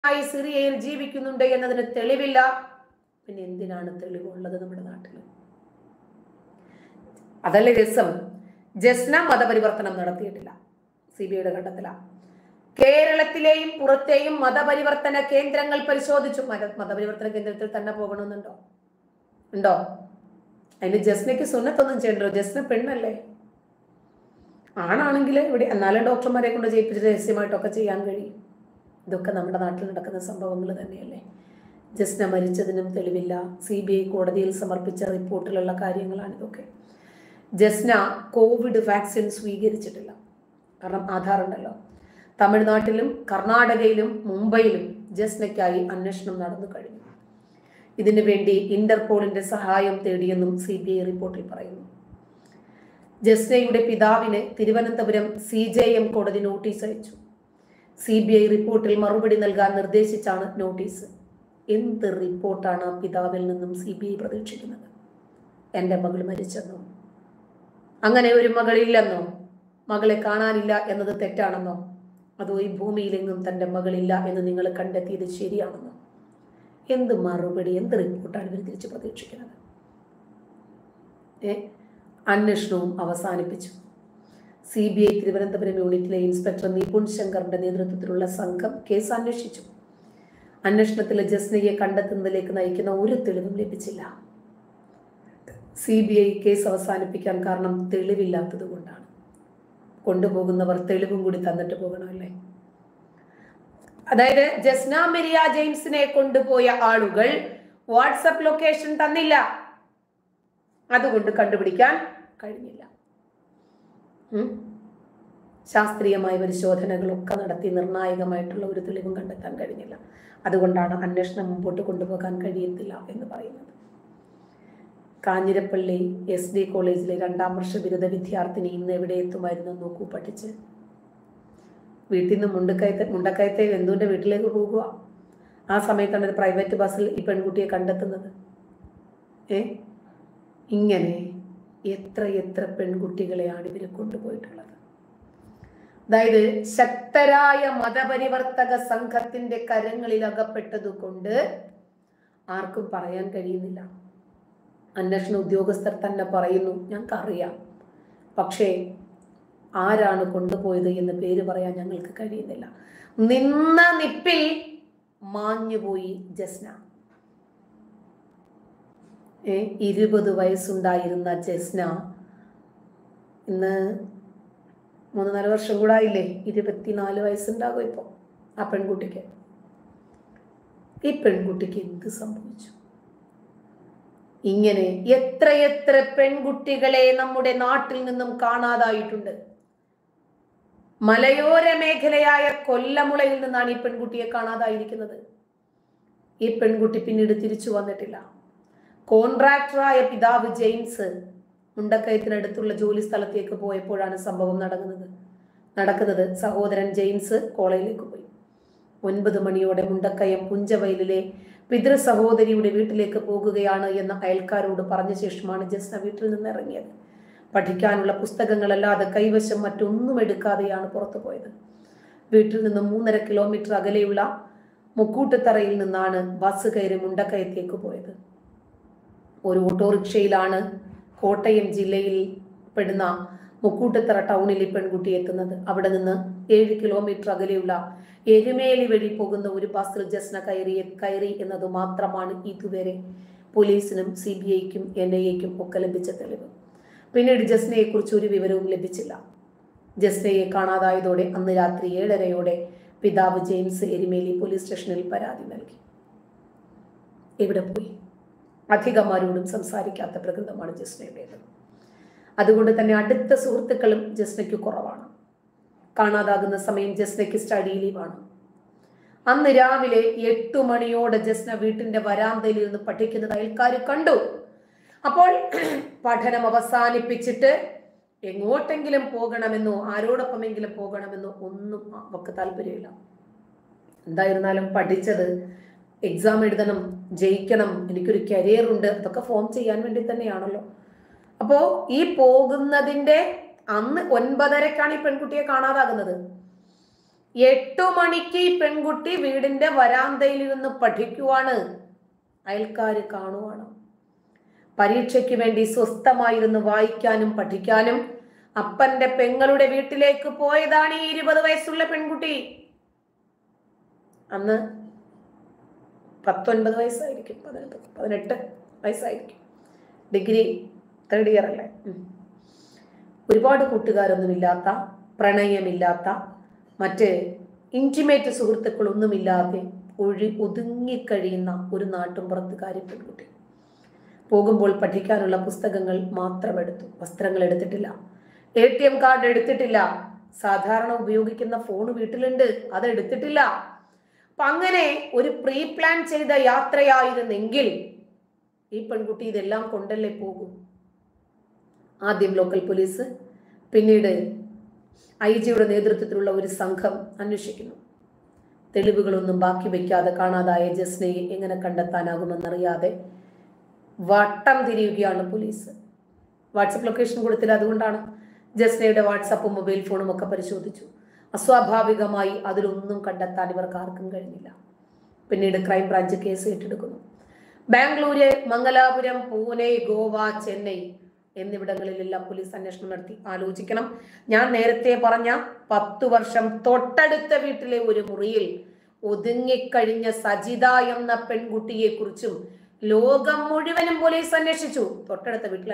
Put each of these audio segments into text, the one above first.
സിറിയയിൽ ജീവിക്കുന്നുണ്ട് എന്നതിന് തെളിവില്ല. പിന്നെ എന്തിനാണ് തെളിവുള്ളത് നമ്മുടെ നാട്ടിൽ? അതല്ലേ രസം. ജസ്ന മതപരിവർത്തനം നടത്തിയിട്ടില്ല, CBIയുടെ കണ്ടെത്തലാണ്. കേരളത്തിലെയും പുറത്തെയും മതപരിവർത്തന കേന്ദ്രങ്ങൾ പരിശോധിച്ചു. മതപരിവർത്തന കേന്ദ്രത്തിൽ തന്നെ പോകണമെന്നുണ്ടോ? ഉണ്ടോ? അതിന് ജസ്നയ്ക്ക് സുന്നത്തൊന്നും ചെയ്യണ്ടോ? ജസ്ന പെണ്ണല്ലേ? ആണാണെങ്കിൽ ഇവിടെ എന്നാലും ഡോക്ടർമാരെ കൊണ്ട് ചെയ്യിപ്പിച്ച് രഹസ്യമായിട്ടൊക്കെ ചെയ്യാൻ കഴിയും. ഇതൊക്കെ നമ്മുടെ നാട്ടിൽ നടക്കുന്ന സംഭവങ്ങൾ തന്നെയല്ലേ. ജസ്ന മരിച്ചതിനും തെളിവില്ല. CBI കോടതിയിൽ സമർപ്പിച്ച റിപ്പോർട്ടിലുള്ള കാര്യങ്ങളാണ് ഇതൊക്കെ. ജസ്ന കോവിഡ് വാക്സിൻ സ്വീകരിച്ചിട്ടില്ല, കാരണം ആധാർ ഉണ്ടല്ലോ. തമിഴ്നാട്ടിലും കർണാടകയിലും മുംബൈയിലും ജസ്നയ്ക്കായി അന്വേഷണം നടന്നു കഴിഞ്ഞു. ഇതിനു വേണ്ടി ഇന്റർപോളിന്റെ സഹായം തേടിയെന്നും CBI റിപ്പോർട്ടിൽ പറയുന്നു. ജസ്നയുടെ പിതാവിന് തിരുവനന്തപുരം CJM കോടതി നോട്ടീസ് അയച്ചു. CBI റിപ്പോർട്ടിൽ മറുപടി നൽകാൻ നിർദ്ദേശിച്ചാണ് നോട്ടീസ്. എന്ത് റിപ്പോർട്ടാണ് ആ പിതാവിൽ നിന്നും CBI പ്രതീക്ഷിക്കുന്നത്? എൻ്റെ മകൾ മരിച്ചെന്നോ? അങ്ങനെ ഒരു മകളില്ലെന്നോ? മകളെ കാണാനില്ല എന്നത് തെറ്റാണെന്നോ? അതോ ഈ ഭൂമിയിലെങ്ങും തൻ്റെ മകളില്ല എന്ന് നിങ്ങൾ കണ്ടെത്തിയത് ശരിയാണെന്നോ? എന്ത് മറുപടി, എന്ത് റിപ്പോർട്ടാണ് ഇവർ തിരിച്ച് പ്രതീക്ഷിക്കുന്നത്? അന്വേഷണവും അവസാനിപ്പിച്ചു. CBI തിരുവനന്തപുരം യൂണിറ്റിലെ ഇൻസ്പെക്ടർ നിപുൺ ശങ്കറിന്റെ നേതൃത്വത്തിലുള്ള സംഘം കേസ് അന്വേഷിച്ചു. അന്വേഷണത്തിൽ ജസ്നയെ കണ്ടെത്തുന്നതിലേക്ക് നയിക്കുന്ന ഒരു തെളിവും ലഭിച്ചില്ല. CBI കേസ് അവസാനിപ്പിക്കാൻ കാരണം തെളിവില്ലാത്തത് കൊണ്ടാണ്. കൊണ്ടുപോകുന്നവർ തെളിവും കൂടി തന്നിട്ട് പോകണമല്ലേ. അതായത് ജസ്ന മരിയ ജെയിംസിനെ കൊണ്ടുപോയ ആളുകൾ വാട്സപ്പ് ലൊക്കേഷൻ തന്നില്ല, അതുകൊണ്ട് കണ്ടുപിടിക്കാൻ കഴിഞ്ഞില്ല. ശാസ്ത്രീയമായ പരിശോധനകളൊക്കെ നടത്തി നിർണായകമായിട്ടുള്ള ഒരു തെളിവും കണ്ടെത്താൻ കഴിഞ്ഞില്ല. അതുകൊണ്ടാണ് അന്വേഷണം മുമ്പോട്ട് കൊണ്ടുപോകാൻ കഴിയത്തില്ല എന്ന് പറയുന്നത്. കാഞ്ഞിരപ്പള്ളി SD കോളേജിലെ 2ാം വർഷ ബിരുദ വിദ്യാർത്ഥിനി ഇന്ന് എവിടെ എത്തുമായിരുന്നു നോക്കൂ. പഠിച്ച് വീട്ടിൽ നിന്ന് മുണ്ടക്കയത്തെ എന്തുവിൻ്റെ വീട്ടിലേക്ക് പോകുക. ആ സമയത്താണ് ഒരു പ്രൈവറ്റ് ബസ്സിൽ ഈ പെൺകുട്ടിയെ കണ്ടെത്തുന്നത്. ഇങ്ങനെ എത്ര പെൺകുട്ടികളെയാണ് ഇവർ കൊണ്ടുപോയിട്ടുള്ളത്. അതായത് ശക്തരായ മതപരിവർത്തക സംഘത്തിന്റെ കരങ്ങളിൽ അകപ്പെട്ടതുകൊണ്ട് ആർക്കും പറയാൻ കഴിയുന്നില്ല. അന്വേഷണ ഉദ്യോഗസ്ഥർ തന്നെ പറയുന്നു, ഞങ്ങൾക്കറിയാം, പക്ഷേ ആരാണ് കൊണ്ടുപോയത് എന്ന് പേര് പറയാൻ ഞങ്ങൾക്ക് കഴിയുന്നില്ല. നിന്ന നിപ്പിൽ മാഞ്ഞുപോയി ജസ്ന. 20 വയസ്സുണ്ടായിരുന്ന ജസ്ന ഇന്ന് 3-4 വർഷം കൂടെ ആയില്ലേ, 24 വയസ്സുണ്ടാകും ഇപ്പോൾ ആ പെൺകുട്ടിക്ക്. ഈ പെൺകുട്ടിക്ക് എന്ത് സംഭവിച്ചു? ഇങ്ങനെ എത്ര പെൺകുട്ടികളെ നമ്മുടെ നാട്ടിൽ നിന്നും കാണാതായിട്ടുണ്ട്. മലയോര മേഖലയായ കൊല്ലമുളയിൽ നിന്നാണ് ഈ പെൺകുട്ടിയെ കാണാതായിരിക്കുന്നത്. ഈ പെൺകുട്ടി പിന്നീട് തിരിച്ചു വന്നിട്ടില്ല. കോൺട്രാക്ടറായ പിതാവ് ജെയിംസ് മുണ്ടക്കയത്തിനടുത്തുള്ള ജോലി സ്ഥലത്തേക്ക് പോയപ്പോഴാണ് സംഭവം നടക്കുന്നത്. സഹോദരൻ ജെയിംസ് കോളേജിലേക്ക് പോയി. 9 മണിയോടെ മുണ്ടക്കയം പുഞ്ചവയലിലെ പിതൃ സഹോദരിയുടെ വീട്ടിലേക്ക് പോകുകയാണ് എന്ന് അയൽക്കാരോട് പറഞ്ഞ ശേഷമാണ് ജസ്ന വീട്ടിൽ നിന്ന് ഇറങ്ങിയത്. പഠിക്കാനുള്ള പുസ്തകങ്ങളല്ലാതെ കൈവശം മറ്റൊന്നും എടുക്കാതെയാണ് പുറത്തു പോയത്. വീട്ടിൽ നിന്ന് 3.5 കിലോമീറ്റർ അകലെയുള്ള മുക്കൂട്ടുത്തറയിൽ നിന്നാണ് ബസ് കയറി മുണ്ടക്കയത്തേക്ക് പോയത്. ഒരു ഓട്ടോറിക്ഷയിലാണ് കോട്ടയം ജില്ലയിൽ പെടുന്ന മുക്കൂട്ടുത്തറ ടൗണിൽ ഈ പെൺകുട്ടി എത്തുന്നത്. അവിടെ നിന്ന് 7 കിലോമീറ്റർ അകലെയുള്ള എരുമേലി വഴി പോകുന്ന ഒരു ബസ്സിൽ ജസ്ന കയറി എന്നത് മാത്രമാണ് ഇതുവരെ പോലീസിനും CBIക്കും NIAക്കും ഒക്കെ ലഭിച്ച തെളിവ്. പിന്നീട് ജസ്നയെ കുറിച്ച് ഒരു വിവരവും ലഭിച്ചില്ല. ജസ്നയെ കാണാതായതോടെ അന്ന് രാത്രി 7:30 പിതാവ് ജെയിംസ് എരുമേലി പോലീസ് സ്റ്റേഷനിൽ പരാതി നൽകി. എവിടെ പോയി? അധികമാരോടും സംസാരിക്കാത്ത പ്രകൃതമാണ് ജസ്നയുടേത്. അതുകൊണ്ട് തന്നെ അടുത്ത സുഹൃത്തുക്കളും ജസ്നയ്ക്ക് കുറവാണ്. കാണാതാകുന്ന സമയം ജസ്നയ്ക്ക് സ്റ്റഡി ലീവാണ്. അന്ന് രാവിലെ 8 മണിയോടെ ജസ്ന വീട്ടിന്റെ വരാന്തയിൽ നിന്ന് പഠിക്കുന്നത് അയൽക്കാർ കണ്ടു. അപ്പോൾ പഠനം അവസാനിപ്പിച്ചിട്ട് എങ്ങോട്ടെങ്കിലും പോകണമെന്നോ ആരോടൊപ്പമെങ്കിലും പോകണമെന്നോ ഒന്നും അവർക്ക് താല്പര്യമില്ല. എന്തായിരുന്നാലും പഠിച്ചത് എക്സാം എഴുതണം, ജയിക്കണം, എനിക്കൊരു കരിയർ ഉണ്ട്, അതൊക്കെ ഫോം ചെയ്യാൻ വേണ്ടി തന്നെയാണല്ലോ. അപ്പോ ഈ പോകുന്നതിന്റെ അന്ന് 9:30-ക്കാണ് ഈ പെൺകുട്ടിയെ കാണാതാകുന്നത്. 8 മണിക്ക് ഈ പെൺകുട്ടി വീടിന്റെ വരാന്തയിൽ ഇരുന്ന് പഠിക്കുവാണ്. അയൽക്കാര് കാണുവാണ്. പരീക്ഷയ്ക്ക് വേണ്ടി സ്വസ്ഥമായിരുന്നു വായിക്കാനും പഠിക്കാനും അപ്പന്റെ പെങ്ങളുടെ വീട്ടിലേക്ക് പോയതാണ് ഈ 20 വയസ്സുള്ള പെൺകുട്ടി. അന്ന് 19 വയസ്സായിരിക്കും, 18 വയസ്സായിരിക്കും. ഡിഗ്രി 3rd ഇയർ അല്ലേ. ഒരുപാട് കൂട്ടുകാരൊന്നുമില്ലാത്ത, പ്രണയമില്ലാത്ത, മറ്റ് ഇന്റിമേറ്റ് സുഹൃത്തുക്കളൊന്നുമില്ലാതെ ഒതുങ്ങിക്കഴിയുന്ന ഒരു നാട്ടുംപുറത്തുകാരി പെൺകുട്ടി. പോകുമ്പോൾ പഠിക്കാനുള്ള പുസ്തകങ്ങൾ മാത്രം എടുത്തു. വസ്ത്രങ്ങൾ എടുത്തിട്ടില്ല, ATM കാർഡ് എടുത്തിട്ടില്ല, സാധാരണ ഉപയോഗിക്കുന്ന ഫോൺ വീട്ടിലുണ്ട്, അത് എടുത്തിട്ടില്ല. അപ്പൊ അങ്ങനെ ഒരു പ്രീ പ്ലാൻ ചെയ്ത യാത്രയായിരുന്നെങ്കിൽ ഈ പെൺകുട്ടി ഇതെല്ലാം കൊണ്ടല്ലേ പോകും. ആദ്യം ലോക്കൽ പോലീസ്, പിന്നീട് IG-യുടെ നേതൃത്വത്തിലുള്ള ഒരു സംഘം അന്വേഷിക്കുന്നു. തെളിവുകളൊന്നും ബാക്കി വയ്ക്കാതെ കാണാതായ ജസ്നയെ എങ്ങനെ കണ്ടെത്താനാകുമെന്നറിയാതെ വട്ടം തിരിയുകയാണ് പോലീസ്. വാട്സപ്പ് ലൊക്കേഷൻ കൊടുത്തില്ല, അതുകൊണ്ടാണ്. ജസ്നയുടെ വാട്സപ്പും മൊബൈൽ ഫോണും ഒക്കെ പരിശോധിച്ചു. അസ്വാഭാവികമായി അതിലൊന്നും കണ്ടെത്താൻ ഇവർക്ക് ആർക്കും കഴിഞ്ഞില്ല. പിന്നീട് ക്രൈംബ്രാഞ്ച് കേസ് ഏറ്റെടുക്കുന്നു. ബാംഗ്ലൂര്, മംഗലാപുരം, പൂനെ, ഗോവ, ചെന്നൈ എന്നിവിടങ്ങളിലെല്ലാം പോലീസ് അന്വേഷണം നടത്തി. ആലോചിക്കണം, ഞാൻ നേരത്തെ പറഞ്ഞ 10 വർഷം തൊട്ടടുത്ത വീട്ടിലെ ഒരു മുറിയിൽ ഒതുങ്ങിക്കഴിഞ്ഞ സജിത എന്ന പെൺകുട്ടിയെ കുറിച്ചും ലോകം മുഴുവനും പോലീസ് അന്വേഷിച്ചു. തൊട്ടടുത്ത വീട്ടിൽ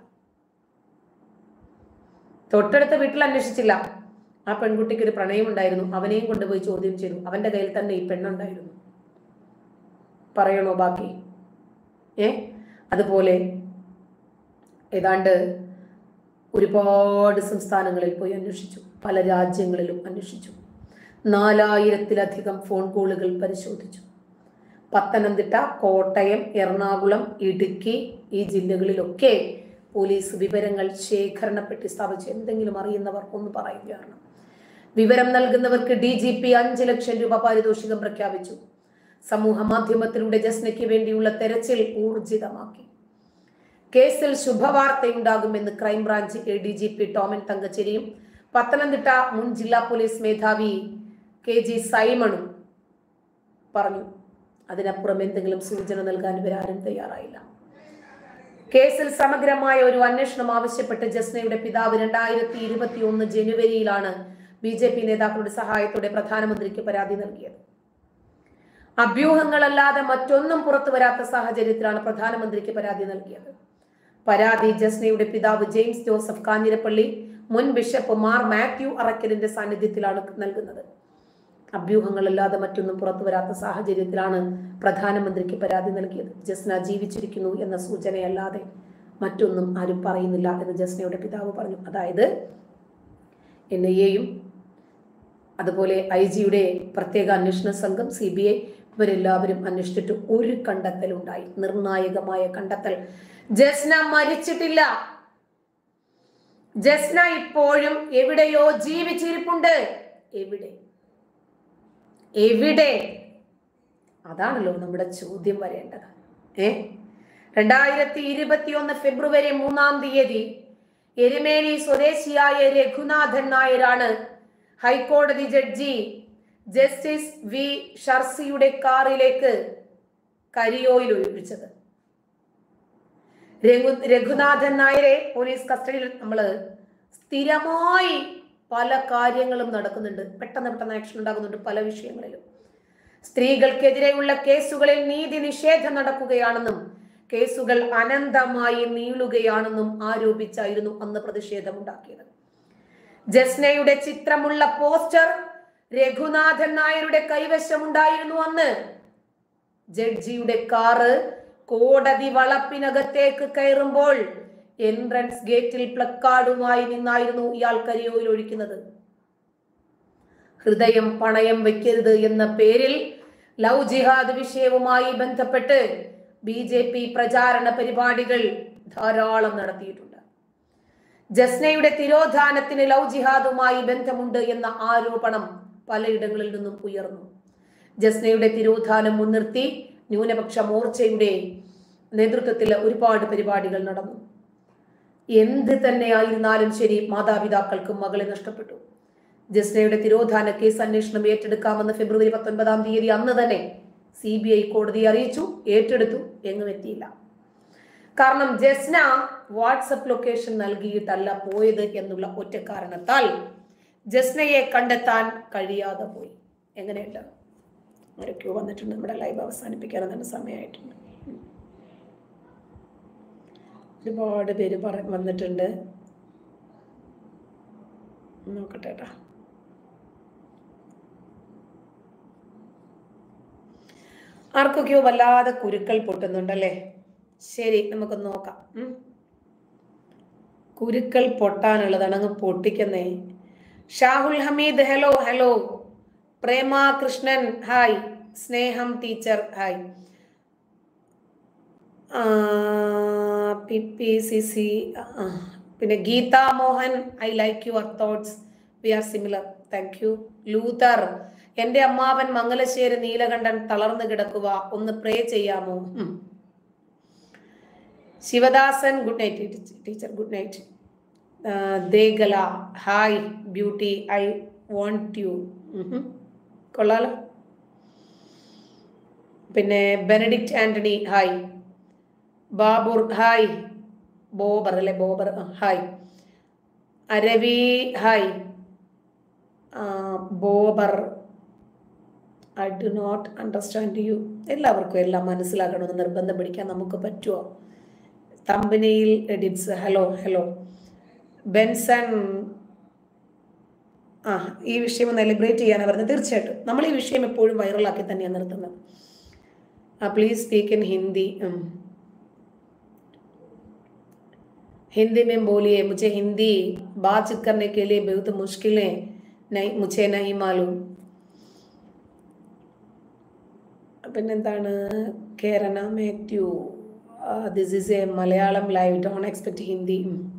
അന്വേഷിച്ചില്ല. ആ പെൺകുട്ടിക്ക് ഒരു പ്രണയം ഉണ്ടായിരുന്നു, അവനെയും കൊണ്ടുപോയി ചോദ്യം ചെയ്തു. അവന്റെ കയ്യിൽ തന്നെ ഈ പെണ്ണുണ്ടായിരുന്നു. പറയണോ ബാക്കി? അതുപോലെ ഏതാണ്ട് ഒരുപാട് സംസ്ഥാനങ്ങളിൽ പോയി അന്വേഷിച്ചു, പല രാജ്യങ്ങളിലും അന്വേഷിച്ചു. 4000-ത്തിലധികം ഫോൺ കോളുകൾ പരിശോധിച്ചു. പത്തനംതിട്ട, കോട്ടയം, എറണാകുളം, ഇടുക്കി ഈ ജില്ലകളിലൊക്കെ പോലീസ് വിവരങ്ങൾ ശേഖരണപ്പെട്ടി സ്ഥാപിച്ചു. എന്തെങ്കിലും അറിയുന്നവർ ഒന്ന് പറയുകയാണ്. വിവരം നൽകുന്നവർക്ക് DGP 5 ലക്ഷം രൂപ പാരിതോഷികം പ്രഖ്യാപിച്ചു. സമൂഹ മാധ്യമത്തിലൂടെ ജസ്നയ്ക്ക് വേണ്ടിയുള്ള തെരച്ചിൽ ഊർജിതമാക്കി. കേസിൽ ശുഭവാർത്തയുണ്ടാകുമെന്ന് ക്രൈംബ്രാഞ്ച് ADGP ടോമൻ തങ്കച്ചേരിയും പത്തനംതിട്ട മുൻ ജില്ലാ പോലീസ് മേധാവി KG സൈമണും പറഞ്ഞു. അതിനപ്പുറം എന്തെങ്കിലും സൂചന നൽകാൻ ഇവരാരും തയ്യാറായില്ല. കേസിൽ സമഗ്രമായ ഒരു അന്വേഷണം ആവശ്യപ്പെട്ട് ജസ്നയുടെ പിതാവ് 2021 ജനുവരിയിലാണ് BJP നേതാക്കളുടെ സഹായത്തോടെ പ്രധാനമന്ത്രിക്ക് പരാതി നൽകിയത്. അഭ്യൂഹങ്ങളല്ലാതെ മറ്റൊന്നും പുറത്തു വരാത്ത സാഹചര്യത്തിലാണ് പ്രധാനമന്ത്രിക്ക് പരാതി നൽകിയത്. പരാതി ജസ്നയുടെ പിതാവ് ജെയിംസ് ജോസഫ് കാഞ്ഞിരപ്പള്ളി, മുൻ ബിഷപ്പ് മാർ മാത്യു അറക്കലിന്റെ സാന്നിധ്യത്തിലാണ് നൽകുന്നത്. അഭ്യൂഹങ്ങളല്ലാതെ മറ്റൊന്നും പുറത്തു വരാത്ത സാഹചര്യത്തിലാണ് പ്രധാനമന്ത്രിക്ക് പരാതി നൽകിയത്. ജസ്ന ജീവിച്ചിരിക്കുന്നു എന്ന സൂചനയല്ലാതെ മറ്റൊന്നും ആരും പറയുന്നില്ല എന്ന് ജസ്നയുടെ പിതാവ് പറഞ്ഞു. അതായത് NIA-യും അതുപോലെ IG-യുടെ പ്രത്യേക അന്വേഷണ സംഘം, CBI ഇവരെല്ലാവരും അന്വേഷിച്ചിട്ട് ഒരു കണ്ടെത്തലുണ്ടായി, നിർണായകമായ കണ്ടെത്തൽ. ജസ്ന മരിച്ചിട്ടില്ല. ജസ്ന ഇപ്പോഴും എവിടെയോ ജീവിച്ചിരിപ്പുണ്ട്. എവിടെ? അതാണല്ലോ നമ്മുടെ ചോദ്യം വരേണ്ടത്. 2021 ഫെബ്രുവരി 3-ാം തീയതി എരുമേലി സ്വദേശിയായ രഘുനാഥൻ നായരാണ് ഹൈക്കോടതി ജഡ്ജി ജസ്റ്റിസ് V ഷർസിയുടെ കാറിലേക്ക് കരിയോയിൽ ഒഴിപ്പിച്ചത്. രഘുനാഥൻ നായരെ പോലീസ് കസ്റ്റഡിയിൽ സ്ഥിരമായി പല കാര്യങ്ങളും നടക്കുന്നുണ്ട്. പെട്ടെന്ന് ആക്ഷൻ ഉണ്ടാകുന്നുണ്ട് പല വിഷയങ്ങളിലും. സ്ത്രീകൾക്കെതിരെയുള്ള കേസുകളിൽ നീതി നിഷേധം നടക്കുകയാണെന്നും കേസുകൾ അനന്തമായി നീളുകയാണെന്നും ആരോപിച്ചായിരുന്നു അന്ന് പ്രതിഷേധമുണ്ടാക്കിയത്. ജസ്നയുടെ ചിത്രമുള്ള പോസ്റ്റർ രഘുനാഥൻ നായരുടെ കൈവശമുണ്ടായിരുന്നു. അന്ന് ജഡ്ജിയുടെ കാറ് കോടതി വളപ്പിനകത്തേക്ക് കയറുമ്പോൾ എൻട്രൻസ് ഗേറ്റിൽ പ്ലക്കാർഡുമായി നിന്നായിരുന്നു ഇയാൾ കരിയോയിൽ ഒഴിക്കുന്നത്. ഹൃദയം പണയം വെക്കരുത് എന്ന പേരിൽ ലവ് ജിഹാദ് വിഷയവുമായി ബന്ധപ്പെട്ട് BJP പ്രചാരണ പരിപാടികൾ ധാരാളം നടത്തിയിട്ടുണ്ട്. ജസ്നയുടെ തിരോധാനത്തിന് ലവ് ജിഹാദുമായി ബന്ധമുണ്ട് എന്ന ആരോപണം പലയിടങ്ങളിൽ നിന്നും ഉയർന്നു. ജസ്നയുടെ തിരോധാനം മുൻനിർത്തി ന്യൂനപക്ഷ മോർച്ചയുടെ നേതൃത്വത്തിൽ ഒരുപാട് പരിപാടികൾ നടന്നു. എന്ത് തന്നെയായിരുന്നാലും ശരി, മാതാപിതാക്കൾക്കും മകളെ നഷ്ടപ്പെട്ടു. ജസ്നയുടെ തിരോധാന കേസ് അന്വേഷണം ഏറ്റെടുക്കാമെന്ന് ഫെബ്രുവരി 19 അന്ന് തന്നെ CBI കോടതിയെ അറിയിച്ചു. ഏറ്റെടുത്തു. എങ്ങും എത്തിയില്ല. കാരണം ജസ്ന വാട്സപ്പ് ലൊക്കേഷൻ നൽകിയിട്ടല്ല പോയത് എന്നുള്ള ഒറ്റ കാരണത്താൽ ജസ്നയെ കണ്ടെത്താൻ കഴിയാതെ പോയി. എങ്ങനെയുണ്ട്? ആരൊക്കെയോ വന്നിട്ടുണ്ട്. നമ്മുടെ ലൈവ് അവസാനിപ്പിക്കാനെന്നാണ് സമയമായിട്ടുണ്ട്. ഒരുപാട് പേര് വന്നിട്ടുണ്ട്. നോക്കട്ടെ ട്ടാ. ആർക്കൊക്കെയോ വല്ലാതെ കുരുക്കൾ പൊട്ടുന്നുണ്ടല്ലേ? ശരി, നമുക്ക് നോക്കാം. കുരുക്കൾ പൊട്ടാനുള്ളതാണ്, അങ്ങ് പൊട്ടിക്കുന്നേ. Shahul Hameed hello hello. Prema Krishnan hi. സ്നേഹം ടീച്ചർ ഹായ്. PPCC പിന്നെ Geetha Mohan I like your thoughts, we are similar, thank you. Luther എന്റെ അമ്മാവൻ മംഗലശ്ശേരി നീലകണ്ഠൻ തളർന്നു കിടക്കുക, ഒന്ന് പ്രേ ചെയ്യാമോ? Sivadasan good night teacher, good night. ദേഗല hi beauty I want you. കൊള്ളാലോ. പിന്നെ ബെനഡിക്റ്റ് ആന്റണി ഹായ്. ബാബുർ ഹായ്. ബോബർ അല്ലെ, ബോബർ ഹായ്. അരവി ഹായ്. ബോബർ I do not understand you. എല്ലാവർക്കും എല്ലാം മനസ്സിലാക്കണമെന്ന് നിർബന്ധം പിടിക്കാൻ നമുക്ക് പറ്റുമോ? തമ്പനയിൽ എഡിറ്റ്സ് ഹലോ ഹലോ. ബെൻസൺ ഈ വിഷയം ഒന്ന് എലിബ്രേറ്റ് ചെയ്യാനാണ് പറഞ്ഞത്. തീർച്ചയായിട്ടും നമ്മൾ ഈ വിഷയം എപ്പോഴും വൈറലാക്കി തന്നെയാണ് നിർത്തുന്നത്. Please speak in Hindi. Hindi में बोलिए, मुझे हिंदी बात करने के लिए बहुत मुश्किल है, नहीं मुझे नहीं मालूम. പിന്നെന്താണ്? Kerala Mathew this is a Malayalam live, don't expect Hindi.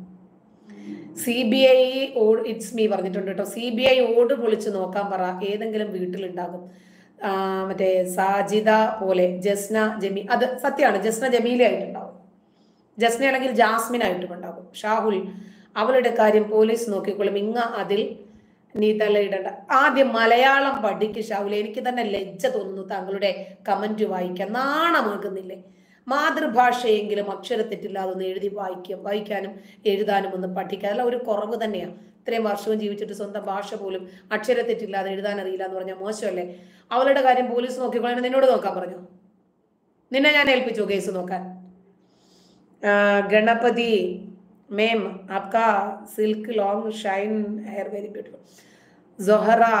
CBI ഓട് ഇറ്റ്സ് മീ പറഞ്ഞിട്ടുണ്ട് കേട്ടോ. CBI ഓട് പൊളിച്ച് നോക്കാൻ പറ, ഏതെങ്കിലും വീട്ടിലുണ്ടാകും. മറ്റേ സാജിദ പോലെ ജസ്ന ജമീ, അത് സത്യമാണ്. ജസ്ന ജമീലയായിട്ടുണ്ടാവും, ജസ്ന ആണെങ്കിൽ ജാസ്മിൻ ആയിട്ടും ഉണ്ടാകും. ഷാഹുൽ അവളുടെ കാര്യം പോലീസ് നോക്കിക്കൊള്ളും, ഇങ്ങ അതിൽ നീ തലയിടണ്ട. ആദ്യം മലയാളം പഠിക്ക് ഷാഹുൽ. എനിക്ക് തന്നെ ലജ്ജ തോന്നുന്നു താങ്കളുടെ കമന്റ് വായിക്കാൻ. നാണമാകുന്നില്ലേ? മാതൃഭാഷയെങ്കിലും അക്ഷരത്തെറ്റില്ലാതെ ഒന്ന് എഴുതി വായിക്കാനും എഴുതാനും ഒന്ന് പഠിക്കുക. അതെല്ലാം ഒരു കുറവ് തന്നെയാണ്. ഇത്രയും വർഷവും ജീവിച്ചിട്ട് സ്വന്തം ഭാഷ പോലും അക്ഷരത്തെറ്റില്ലാതെ എഴുതാൻ അറിയില്ല എന്ന് പറഞ്ഞാൽ മോശമല്ലേ? അവളുടെ കാര്യം പോലീസ് നോക്കിക്കൊള്ളാൻ നിന്നോട് നോക്കാൻ പറഞ്ഞു? നിന്നെ ഞാൻ ഏൽപ്പിച്ചു കേസ് നോക്കാൻ? गणपति मैम आपका silk long shine hair very beautiful. Zohra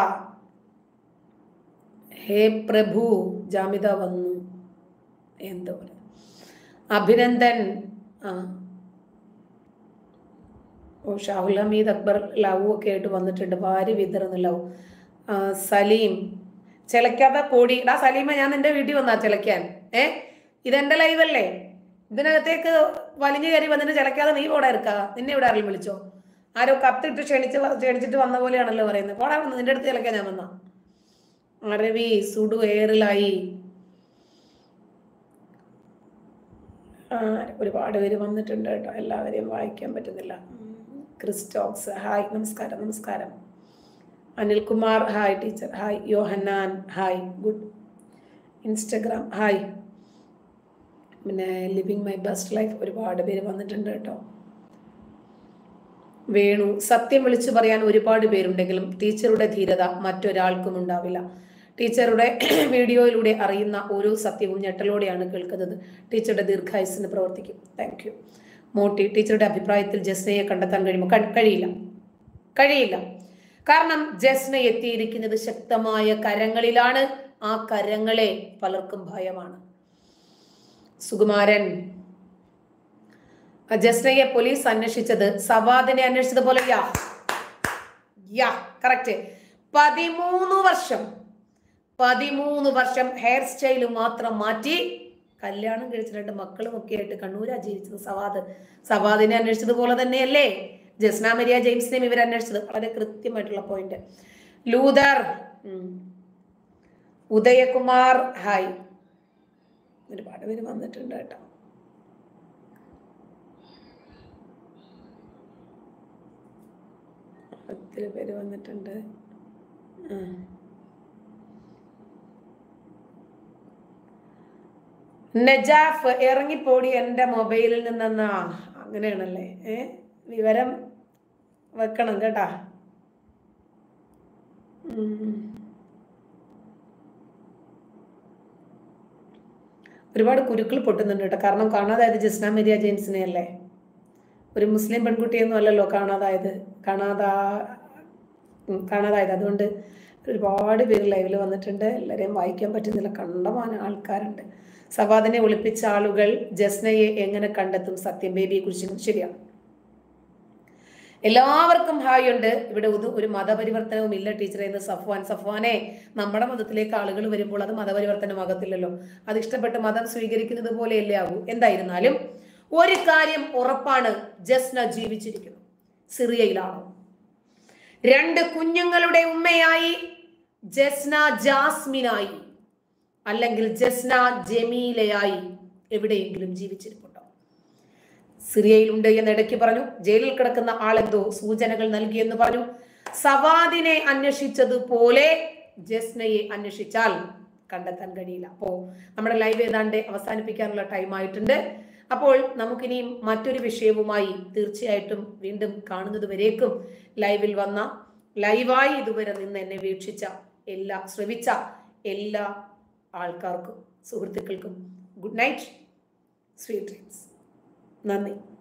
हे प्रभु ജാമിത വന്നു എന്തോ. അഭിനന്ദൻ ഷാഹുൽ ഹമീദ് അക്ബർ ലവ് ഒക്കെ ആയിട്ട് വന്നിട്ടുണ്ട്. ഭാര്യ വിതറുന്ന ലവ്. സലീം ചിലക്കാതെ പൊടി. സലീമ ഞാൻ നിന്റെ വീട്ടിൽ വന്നാ ചിലക്കാൻ? ഇതെന്റെ ലൈവല്ലേ? ഇതിനകത്തേക്ക് വലിഞ്ഞു കയറി വന്നിട്ട് ചിലക്കാതെ നീ പോടാ ഇരിക്കാ. നിന്നെ ഇവിടെ ആരെങ്കിലും വിളിച്ചോ? ആരോ കത്തിട്ട് ക്ഷണിച്ചിട്ട് വന്ന പോലെയാണല്ലോ പറയുന്നത്. പോടാ വന്ന് നിന്റെ അടുത്ത് ചിലക്കാൻ ഞാൻ വന്ന. അരവി സുഡു എയറിലായി. ഒരുപാട് പേര് വന്നിട്ടുണ്ട് കേട്ടോ, എല്ലാവരെയും വായിക്കാൻ പറ്റുന്നില്ല. ക്രിസ്റ്റോക്സ് ഹായ്, നമസ്കാരം നമസ്കാരം. Anilkumar hi teacher hi. Yohannan hi. Good. Instagram hi. പിന്നെ ലിവിങ് മൈ ബെസ്റ്റ് ലൈഫ് ഒരുപാട് പേര് വന്നിട്ടുണ്ട് കേട്ടോ. വേണു സത്യം വിളിച്ചു പറയാൻ ഒരുപാട് പേരുണ്ടെങ്കിലും ടീച്ചറുടെ ധീരത മറ്റൊരാൾക്കും ഉണ്ടാവില്ല. ടീച്ചറുടെ വീഡിയോയിലൂടെ അറിയുന്ന ഓരോ സത്യവും ഞെട്ടലോടെയാണ് കേൾക്കുന്നത്. ടീച്ചറുടെ ദീർഘായുസ്സിന് പ്രവർത്തിക്കും. Thank you. മോട്ടി ടീച്ചറുടെ അഭിപ്രായത്തിൽ ജസ്നയെ കണ്ടെത്താൻ കഴിയുമോ? കഴിയില്ല. കാരണം ജസ്ന എത്തിയിരിക്കുന്നത് ശക്തമായ കരങ്ങളിലാണ്. ആ കരങ്ങളെ പലർക്കും ഭയമാണ്. സുകുമാരൻ ജസ്നയെ പോലീസ് അന്വേഷിച്ചത് സവാദിനെ അന്വേഷിച്ചത് പോലെ കറക്റ്റ്. 13 വർഷം ഹെയർ സ്റ്റൈല് മാത്രം മാറ്റി കല്യാണം കഴിച്ച 2 മക്കളും ഒക്കെ ആയിട്ട് കണ്ണൂരാ ജീവിച്ചത് സവാദിനെ അന്വേഷിച്ചത് പോലെ തന്നെയല്ലേ ജസ്ന മരിയ ജെയിംസിനെയും ഇവർ അന്വേഷിച്ചത്. വളരെ കൃത്യമായിട്ടുള്ള പോയിന്റ്. Luther Udayakumar hi. ഒരുപാട് പേര് വന്നിട്ടുണ്ട് കേട്ടോ. ഒത്തിരി പേര് വന്നിട്ടുണ്ട്. നജാഫ് ഇറങ്ങിപ്പോടി എൻ്റെ മൊബൈലിൽ നിന്നെന്നാ. അങ്ങനെയാണല്ലേ? വിവരം വെക്കണം കേട്ടാ. ഒരുപാട് കുരുക്കൾ പൊട്ടുന്നുണ്ട് കേട്ടോ. കാരണം കാണാതായത് ജസ്ന മരിയ ജെയിംസിനെ അല്ലേ, ഒരു മുസ്ലിം പെൺകുട്ടിയൊന്നും അല്ലല്ലോ കാണാതായത്. അതുകൊണ്ട് ഒരുപാട് പേര് ലൈവിൽ വന്നിട്ടുണ്ട്. എല്ലാവരെയും വായിക്കാൻ പറ്റുന്നില്ല, കണ്ടമാനം ആൾക്കാരുണ്ട്. സവാദിനെ ഒളിപ്പിച്ച ആളുകൾ ജസ്നയെ എങ്ങനെ കണ്ടെത്തും? സത്യം ബേബിയെ കുറിച്ച് ശരിയാണ്. എല്ലാവർക്കും ഹായ് ഉണ്ട്. ഇവിടെ ഒരു മതപരിവർത്തനവും ഇല്ല ടീച്ചറെ എന്ന് സഫ്വാനെ, നമ്മുടെ മതത്തിലേക്ക് ആളുകൾ വരുമ്പോൾ അത് മതപരിവർത്തനമാകത്തില്ലല്ലോ. അത് ഇഷ്ടപ്പെട്ട് മതം സ്വീകരിക്കുന്നത് പോലെയല്ലേ ആകൂ. എന്തായിരുന്നാലും ഒരു കാര്യം ഉറപ്പാണ്, ജസ്ന ജീവിച്ചിരിക്കുന്നു. സിറിയയിലാണോ? 2 കുഞ്ഞുങ്ങളുടെ ഉമ്മയായി ജസ്ന ജാസ്മിനായി, അല്ലെങ്കിൽ ജസ്ന ജമീലയായി എവിടെയെങ്കിലും ജീവിച്ചിരിപ്പുണ്ടോ? സിറിയയിലുണ്ട് എന്ന് ഇടയ്ക്ക് പറഞ്ഞു. ജയിലിൽ കിടക്കുന്ന ആളെന്തോ സൂചനകൾ നൽകിയെന്ന് പറഞ്ഞു. സവാദിനെ അന്വേഷിച്ചതുപോലെ ജസ്നയെ അന്വേഷിച്ചാൽ കണ്ടെത്താൻ കഴിയില്ല. അപ്പോ നമ്മുടെ ലൈവ് ഏതാണ്ട് അവസാനിപ്പിക്കാനുള്ള ടൈം ആയിട്ടുണ്ട്. അപ്പോൾ നമുക്കിനിയും മറ്റൊരു വിഷയവുമായി തീർച്ചയായിട്ടും വീണ്ടും കാണുന്നത് വരേക്കും ലൈവായി ഇതുവരെ നിന്ന് എന്നെ ശ്രവിച്ച എല്ലാ ആൾക്കാർക്കും, സുഹൃത്തുക്കൾക്കും ഗുഡ് നൈറ്റ്, സ്വീറ്റ് ഡ്രീംസ്. നന്ദി.